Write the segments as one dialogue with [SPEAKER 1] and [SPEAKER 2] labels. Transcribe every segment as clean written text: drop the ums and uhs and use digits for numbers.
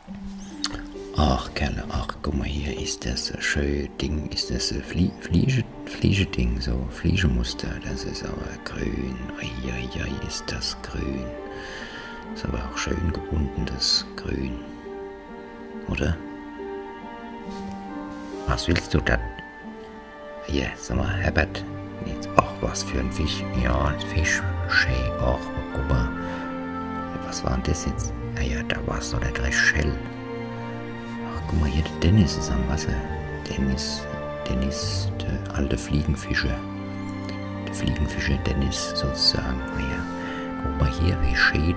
[SPEAKER 1] Ach, Kerle, ach, guck mal, hier ist das schöne Ding, ist das Fliege-Ding, so Fliegemuster, das ist aber grün, ai, ist das grün. Ist aber auch schön gebunden, das Grün, oder? Was willst du dann? Hier, sag mal, Herbert, jetzt, ach, was für ein Fisch, ja, ein Fisch, schön, ach, guck mal, was war denn das jetzt? Ah ja, da war es doch der Dreschell. Guck mal hier, der Dennis ist am Wasser. Dennis, der alte Fliegenfischer. Der Fliegenfischer Dennis sozusagen. Naja, guck mal hier, wie schön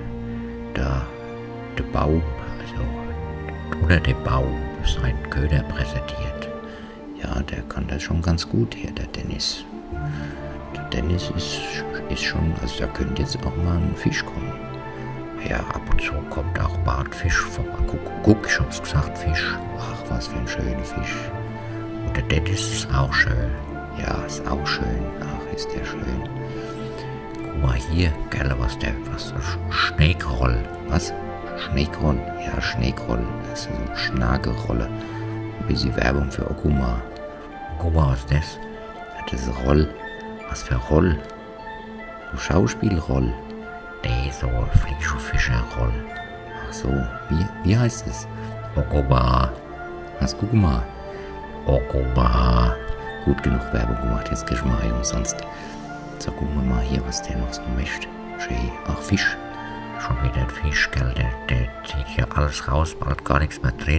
[SPEAKER 1] der Baum, also unter dem Baum, seinen Köder präsentiert. Ja, der kann das schon ganz gut hier, der Dennis. Der Dennis ist schon, also da könnte jetzt auch mal ein Fisch kommen. Ja, ab und zu kommt auch Bartfisch vorbei. Guck, ich hab's gesagt, Fisch. Ach, was für ein schöner Fisch. Und der Dennis ist auch schön. Ja, ist auch schön. Ach, ist der schön. Guck mal hier, gell, was Schneekroll. Was? Schneekroll? Ja, Schneekroll. Das ist eine Schnagerolle. Ein bisschen Werbung für Okuma. Guck mal, was ist das? Das ist Roll. Was für Roll? So Schauspielroll. Nee, so Fliegenfischerroll. Ach so, wie heißt es? Okuma. Was, guck mal. Okuma. Gut genug Werbung gemacht, jetzt geh ich mal umsonst. So, gucken wir mal hier, was der noch so möchte. Schön. Ach, Fisch. Schon wieder ein Fisch, gell? Der zieht hier alles raus, bald gar nichts mehr drin.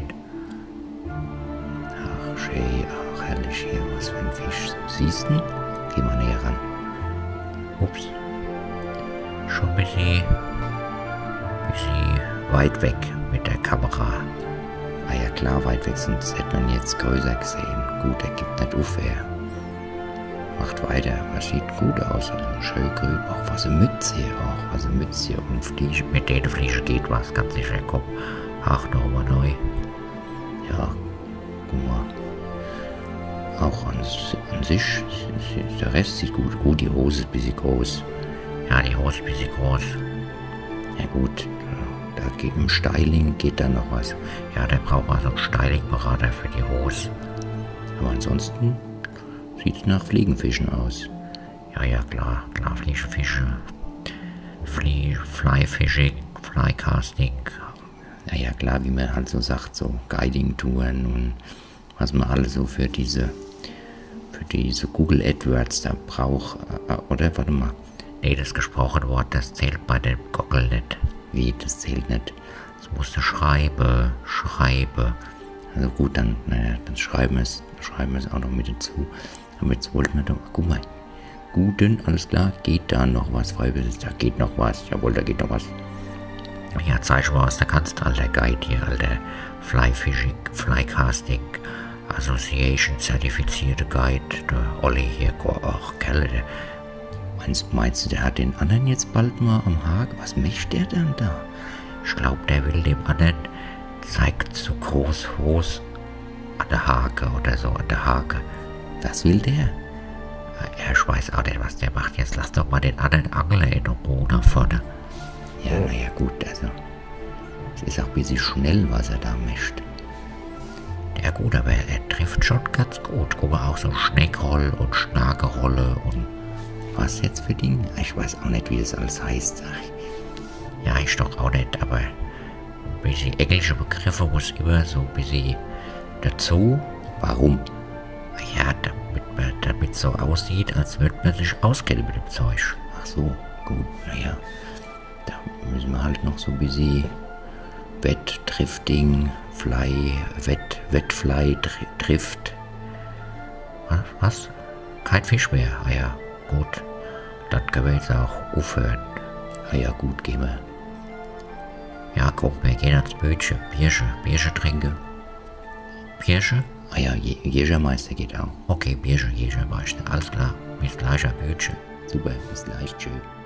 [SPEAKER 1] Ach, schön. Ach, herrlich hier, was für ein Fisch. Siehst du? Geh mal näher ran. Ups. Schon ein bisschen weit weg mit der Kamera. Ah ja klar, weit weg, sonst hätte man jetzt größer gesehen. Gut, er gibt nicht auf, er macht weiter, aber sieht gut aus, also schön grün. Auch was eine Mütze hier, auch was eine Mütze hier und Fliege. Mit der Fliege geht was, ganz sicher, komm. Ach, nochmal neu. Ja, guck mal. Auch an sich, der Rest sieht gut. Gut, die Hose ist ein bisschen groß. Ja, die Hose ist ein bisschen groß. Ja gut, da geht im Styling geht dann noch was. Ja, der braucht mal so einen Styling-Berater für die Hose. Aber ansonsten sieht es nach Fliegenfischen aus. Ja, klar, Fliegenfische. Flyfishing, Flycasting. Ja, klar, wie man halt so sagt, so Guiding-Touren und was man alles so für diese Google AdWords da braucht. Oder, warte mal. Nee, das gesprochene Wort, das zählt bei dem Gockel nicht. Wie, das zählt nicht? Das musst du schreiben. Also gut, dann schreiben wir es auch noch mit dazu. Aber jetzt wollten wir doch, guck mal. Guten, alles klar, geht da noch was, Freiwillig, da geht noch was. Jawohl, da geht noch was. Ja, zeig mal, was da kannst, alter Guide hier, alter Flyfishing, Flycasting Association zertifizierte Guide, der Olli hier, ach, Kerle, der. Meinst du, der hat den anderen jetzt bald mal am Haken? Was möchte der denn da? Ich glaube, der will dem anderen zeigt so groß Hose an der Hake oder so, an der Hake. Was will der? Ja, ich weiß auch nicht, was der macht. Jetzt lass doch mal den anderen Angler in Ruhe nach vorne. Ja, naja, gut, also. Es ist auch ein bisschen schnell, was er da möchte. Ja gut, aber er trifft schon ganz gut. Guck mal, auch so Schneckroll und Schnagerolle und was jetzt für Dinge? Ich weiß auch nicht, wie das alles heißt. Ach, ja, ich doch auch nicht, aber ein bisschen englische Begriffe muss immer so ein bisschen dazu. Warum? Ja, damit es so aussieht, als würde man sich auskennen mit dem Zeug. Ach so, gut, naja. Da müssen wir halt noch so ein bisschen Wettdrifting, Wettfly trifft. Was? Kein Fisch mehr? Ah ja, gut. Dann können wir jetzt auch aufhören. Ah ja, gut, gehen wir. Ja, komm, wir gehen ans Bötchen. Bierchen trinken. Bierchen? Ah ja, Jägermeister geht auch. Okay, Bierchen, Jägermeister. Alles klar. Bis gleich am Bötchen. Super, bis gleich. Tschüss.